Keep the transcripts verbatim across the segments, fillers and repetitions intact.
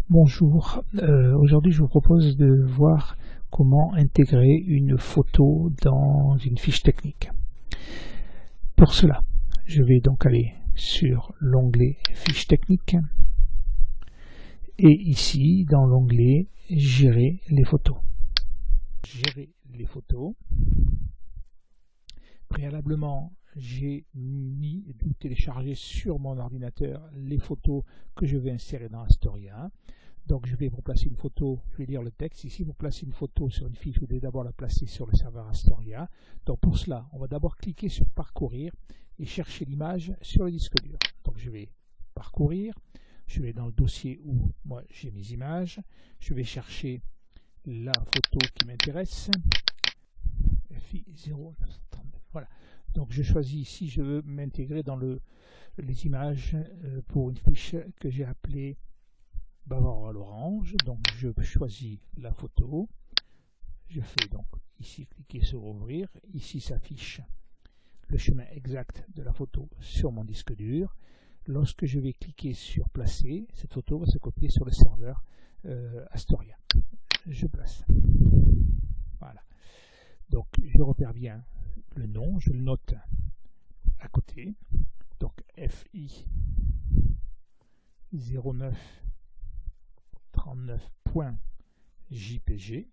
Bonjour, euh, aujourd'hui je vous propose de voir comment intégrer une photo dans une fiche technique. Pour cela, je vais donc aller sur l'onglet fiche technique et ici dans l'onglet gérer les photos. Gérer les photos. Préalablement, j'ai mis ou téléchargé sur mon ordinateur les photos que je vais insérer dans Astoria. Donc je vais pour placer une photo, je vais lire le texte ici, pour placer une photo sur une fiche, vous devez d'abord la placer sur le serveur Astoria. Donc pour cela, on va d'abord cliquer sur parcourir et chercher l'image sur le disque dur. Donc je vais parcourir, je vais dans le dossier où moi j'ai mes images, je vais chercher la photo qui m'intéresse, F I zéro neuf cent trente-neuf, voilà. Donc je choisis ici, je veux m'intégrer dans le, les images pour une fiche que j'ai appelée Bavarois à l'orange. Donc je choisis la photo, je fais donc ici cliquer sur ouvrir, ici s'affiche le chemin exact de la photo sur mon disque dur. Lorsque je vais cliquer sur placer, cette photo va se copier sur le serveur euh, Astoria. Je place. Voilà. Donc je repère bien le nom, je le note à côté. Donc F I zéro neuf trente-neuf point J P G.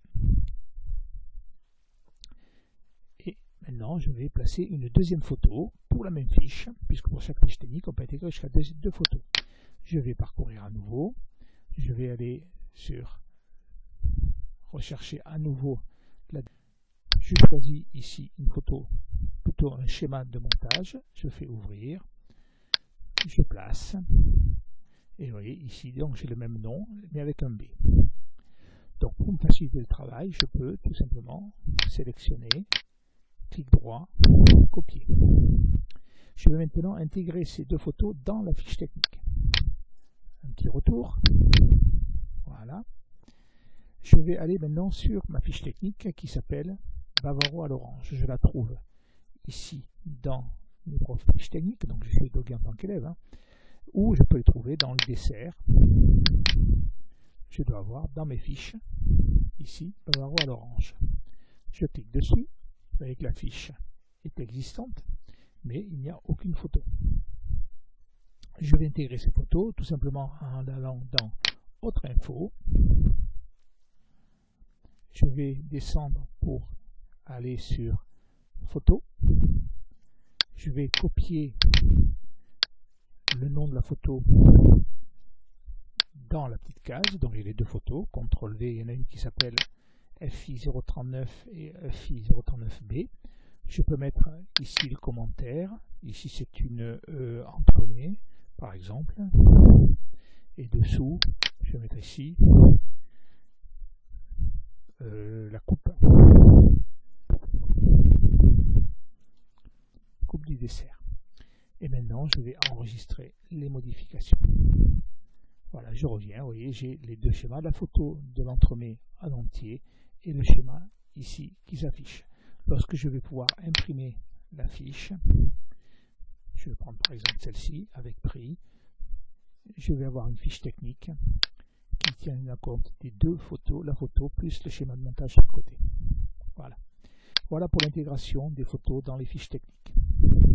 Et maintenant, je vais placer une deuxième photo pour la même fiche, puisque pour chaque fiche technique, on peut intégrer jusqu'à deux, deux photos. Je vais parcourir à nouveau. Je vais aller sur rechercher à nouveau la. Je choisis ici une photo, plutôt un schéma de montage. Je fais ouvrir. Je place. Et vous voyez ici, donc j'ai le même nom, mais avec un B. Donc pour me faciliter le travail, je peux tout simplement sélectionner, clic droit, copier. Je vais maintenant intégrer ces deux photos dans la fiche technique. Un petit retour. Voilà. Je vais aller maintenant sur ma fiche technique qui s'appelle Bavarois à l'orange. Je la trouve ici dans notre fiche technique, donc je suis logué en tant qu'élève, hein, ou je peux les trouver dans le dessert. Je dois avoir dans mes fiches, ici, Bavarois à l'orange. Je clique dessus, vous voyez que la fiche est existante, mais il n'y a aucune photo. Je vais intégrer ces photos tout simplement en allant dans Autre info. Je vais descendre pour aller sur Photo. Je vais copier le nom de la photo dans la petite case, donc j'ai les deux photos, contrôle V, il y en a une qui s'appelle F I zéro trente-neuf et F I zéro trente-neuf B. Je peux mettre ici le commentaire, ici c'est une E entremets par exemple, et dessous je vais mettre ici euh, la coupe, coupe du dessert. Et maintenant, je vais enregistrer les modifications. Voilà, je reviens. Vous voyez, j'ai les deux schémas, la photo de l'entremet en entier et le schéma ici qui s'affiche. Lorsque je vais pouvoir imprimer la fiche, je vais prendre par exemple celle-ci avec prix. Je vais avoir une fiche technique qui tient compte des deux photos, la photo plus le schéma de montage sur le côté. Voilà. Voilà pour l'intégration des photos dans les fiches techniques.